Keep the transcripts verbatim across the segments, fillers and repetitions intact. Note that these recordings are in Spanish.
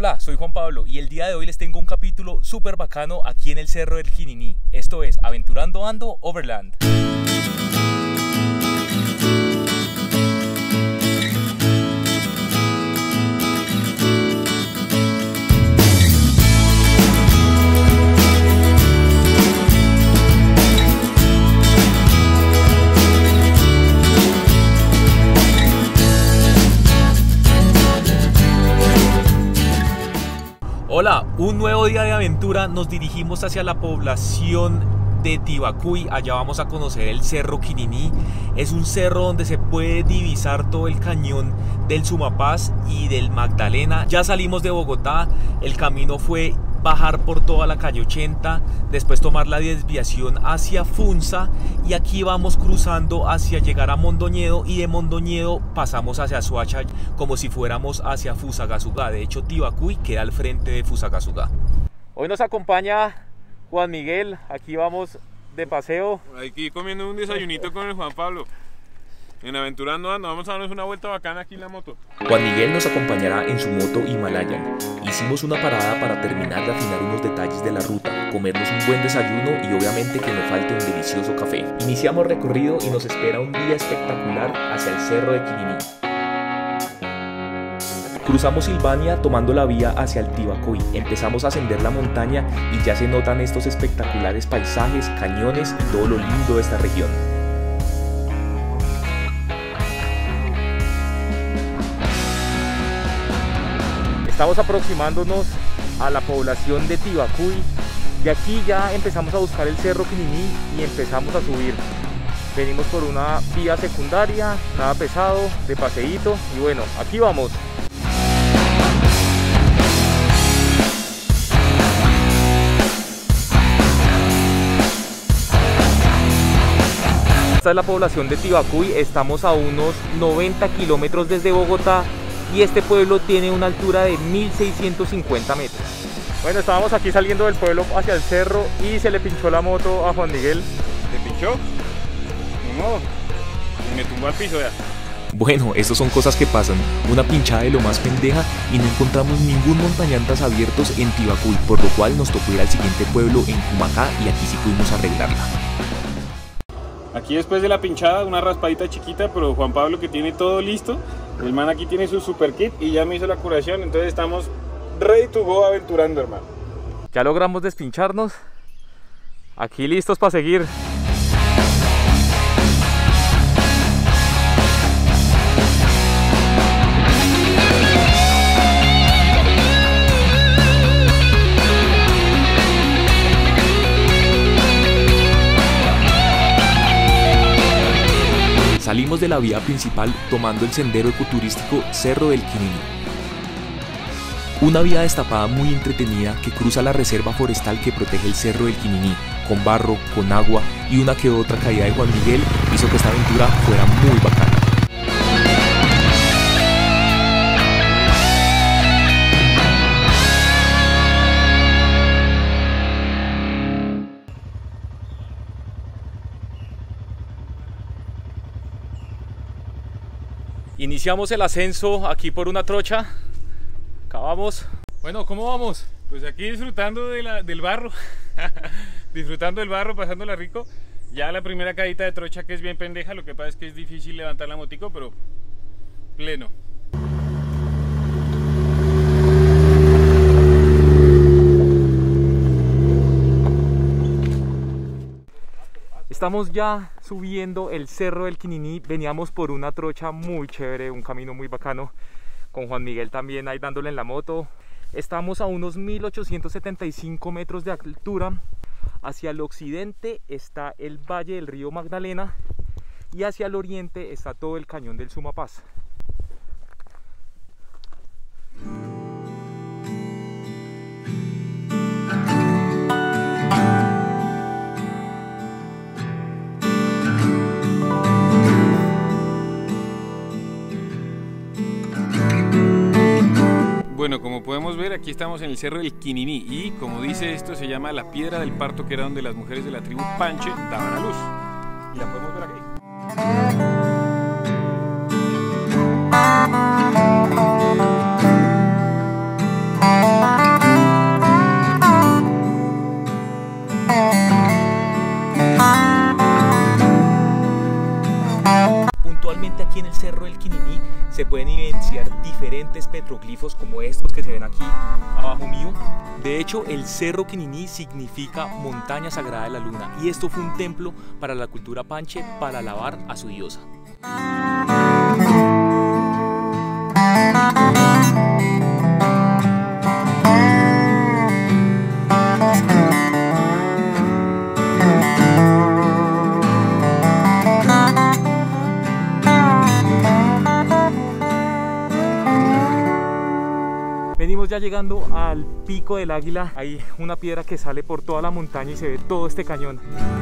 Hola, soy Juan Pablo y el día de hoy les tengo un capítulo súper bacano aquí en el Cerro del Quininí. Esto es Aventurando Ando Overland. Hola, un nuevo día de aventura. Nos dirigimos hacia la población de Tibacuy. Allá vamos a conocer el Cerro Quininí. Es un cerro donde se puede divisar todo el cañón del Sumapaz y del Magdalena. Ya salimos de Bogotá, el camino fue bajar por toda la calle ochenta, después tomar la desviación hacia Funza y aquí vamos cruzando hacia llegar a Mondoñedo, y de Mondoñedo pasamos hacia Soacha como si fuéramos hacia Fusagasugá. De hecho, Tibacuy queda al frente de Fusagasugá. Hoy nos acompaña Juan Miguel, aquí vamos de paseo. Aquí comiendo un desayunito con el Juan Pablo. En Aventurando Ando, vamos a darnos una vuelta bacana aquí en la moto. Juan Miguel nos acompañará en su moto Himalayan. Hicimos una parada para terminar de afinar unos detalles de la ruta, comernos un buen desayuno y obviamente que no falte un delicioso café. Iniciamos recorrido y nos espera un día espectacular hacia el Cerro de Quininí. Cruzamos Silvania tomando la vía hacia el Tibacuy. Empezamos a ascender la montaña y ya se notan estos espectaculares paisajes, cañones y todo lo lindo de esta región. Estamos aproximándonos a la población de Tibacuy. De aquí ya empezamos a buscar el Cerro Quininí y empezamos a subir. Venimos por una vía secundaria, nada pesado, de paseíto, y bueno, aquí vamos. Esta es la población de Tibacuy. Estamos a unos noventa kilómetros desde Bogotá y este pueblo tiene una altura de mil seiscientos cincuenta metros. Bueno, estábamos aquí saliendo del pueblo hacia el cerro y se le pinchó la moto a Juan Miguel. ¿Te pinchó? No, y me tumbó al piso ya. Bueno, eso son cosas que pasan. Una pinchada de lo más pendeja y no encontramos ningún montañantas abiertos en Tibacuy, por lo cual nos tocó ir al siguiente pueblo en Cumacá y aquí sí pudimos arreglarla. Aquí después de la pinchada, una raspadita chiquita, pero Juan Pablo, que tiene todo listo, el man aquí tiene su super kit y ya me hizo la curación, entonces estamos ready to go aventurando, hermano. Ya logramos despincharnos, aquí listos para seguir. Salimos de la vía principal tomando el sendero ecoturístico Cerro del Quininí. Una vía destapada muy entretenida que cruza la reserva forestal que protege el Cerro del Quininí, con barro, con agua y una que otra caída de Juan Miguel hizo que esta aventura fuera muy bacana. Iniciamos el ascenso aquí por una trocha. Acá vamos. Bueno, ¿cómo vamos? Pues aquí disfrutando de la, del barro. Disfrutando del barro, pasándola rico. Ya la primera caída de trocha, que es bien pendeja. Lo que pasa es que es difícil levantar la motico, pero pleno. Estamos ya subiendo el Cerro del Quininí. Veníamos por una trocha muy chévere, un camino muy bacano, con Juan Miguel también ahí dándole en la moto. Estamos a unos mil ochocientos setenta y cinco metros de altura. Hacia el occidente está el valle del río Magdalena y hacia el oriente está todo el cañón del Sumapaz. Bueno, como podemos ver, aquí estamos en el Cerro del Quininí y, como dice esto, se llama la Piedra del Parto, que era donde las mujeres de la tribu Panche daban a luz. Y la podemos ver aquí. imponentes petroglifos como estos que se ven aquí abajo mío. De hecho, el Cerro Quininí significa montaña sagrada de la luna, y esto fue un templo para la cultura panche para alabar a su diosa. Venimos ya llegando al Pico del Águila. Hay una piedra que sale por toda la montaña y se ve todo este cañón.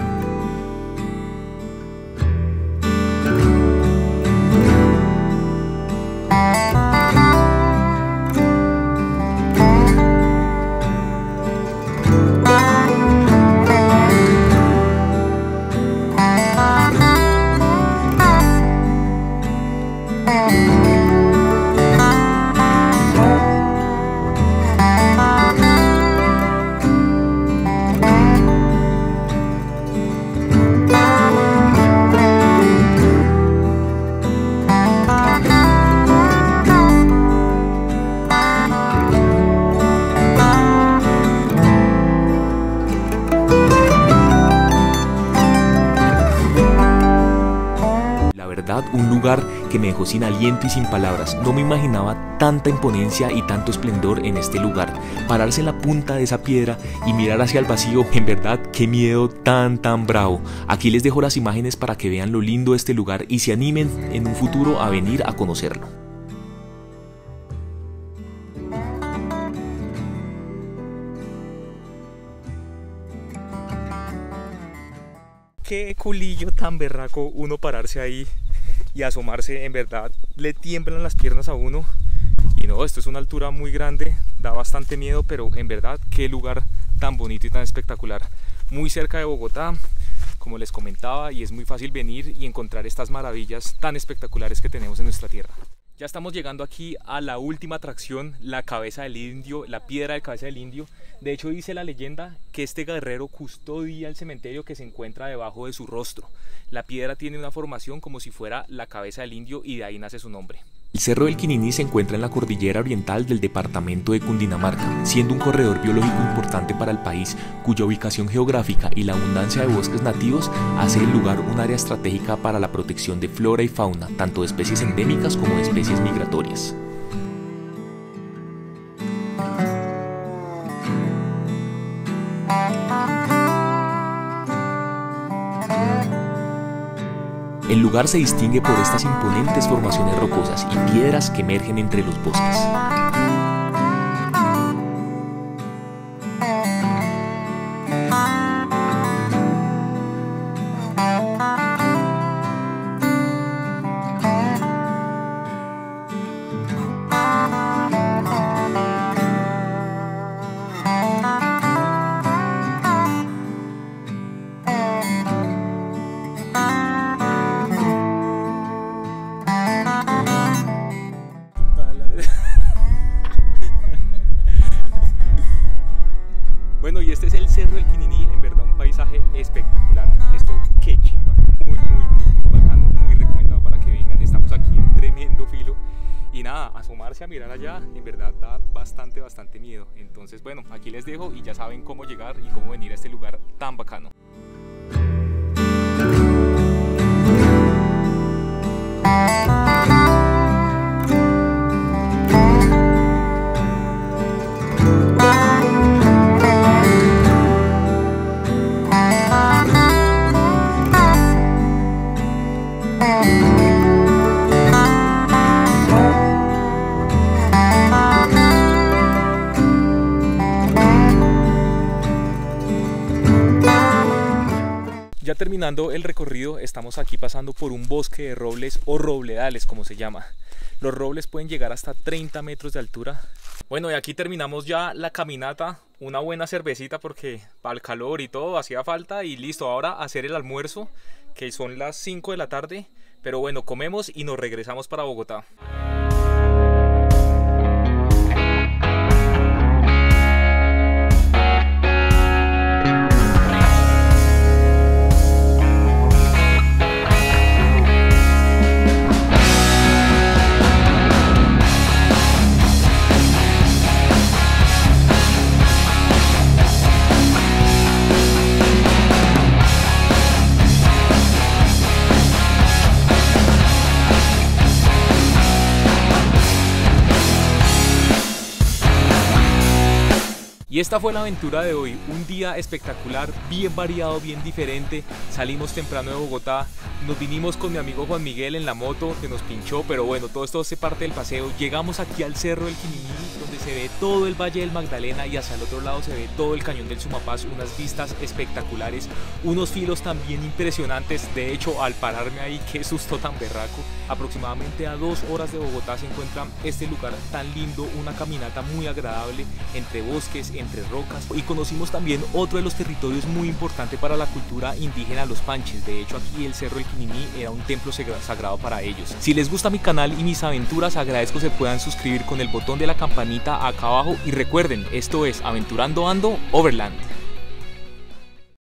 Un lugar que me dejó sin aliento y sin palabras. No me imaginaba tanta imponencia y tanto esplendor en este lugar. Pararse en la punta de esa piedra y mirar hacia el vacío, en verdad, qué miedo tan tan bravo. Aquí les dejo las imágenes para que vean lo lindo de este lugar y se animen en un futuro a venir a conocerlo. Qué culillo tan berraco uno pararse ahí y asomarse, en verdad le tiemblan las piernas a uno. Y no, esto es una altura muy grande, da bastante miedo, pero en verdad qué lugar tan bonito y tan espectacular. Muy cerca de Bogotá, como les comentaba, y es muy fácil venir y encontrar estas maravillas tan espectaculares que tenemos en nuestra tierra. Ya estamos llegando aquí a la última atracción, la cabeza del indio, la piedra de cabeza del indio. De hecho, dice la leyenda que este guerrero custodia el cementerio que se encuentra debajo de su rostro. La piedra tiene una formación como si fuera la cabeza del indio y de ahí nace su nombre. El Cerro del Quininí se encuentra en la cordillera oriental del departamento de Cundinamarca, siendo un corredor biológico importante para el país, cuya ubicación geográfica y la abundancia de bosques nativos hace del lugar un área estratégica para la protección de flora y fauna, tanto de especies endémicas como de especies migratorias. El lugar se distingue por estas imponentes formaciones rocosas y piedras que emergen entre los bosques. Bueno, y este es el Cerro del Quininí, en verdad un paisaje espectacular. Esto qué chimba, muy, muy, muy, muy bacano, muy recomendado para que vengan. Estamos aquí en tremendo filo y nada, asomarse a mirar allá, en verdad da bastante, bastante miedo. Entonces, bueno, aquí les dejo y ya saben cómo llegar y cómo venir a este lugar tan bacano. Ya terminando el recorrido, estamos aquí pasando por un bosque de robles o robledales, como se llama. Los robles pueden llegar hasta treinta metros de altura. Bueno, y aquí terminamos ya la caminata. Una buena cervecita porque para el calor y todo hacía falta. Y listo, ahora hacer el almuerzo, que son las cinco de la tarde. Pero bueno, comemos y nos regresamos para Bogotá. Y esta fue la aventura de hoy, un día espectacular, bien variado, bien diferente. Salimos temprano de Bogotá, nos vinimos con mi amigo Juan Miguel en la moto que nos pinchó, pero bueno, todo esto hace parte del paseo. Llegamos aquí al Cerro del Quininí, donde se ve todo el Valle del Magdalena y hacia el otro lado se ve todo el Cañón del Sumapaz, unas vistas espectaculares, unos filos también impresionantes. De hecho, al pararme ahí, qué susto tan berraco. Aproximadamente a dos horas de Bogotá se encuentra este lugar tan lindo, una caminata muy agradable entre bosques, entre rocas, y conocimos también otro de los territorios muy importante para la cultura indígena, los Panches. De hecho, aquí el Cerro del Quininí era un templo sagrado para ellos. Si les gusta mi canal y mis aventuras, agradezco se puedan suscribir con el botón de la campanita acá abajo, y recuerden, esto es Aventurando Ando Overland.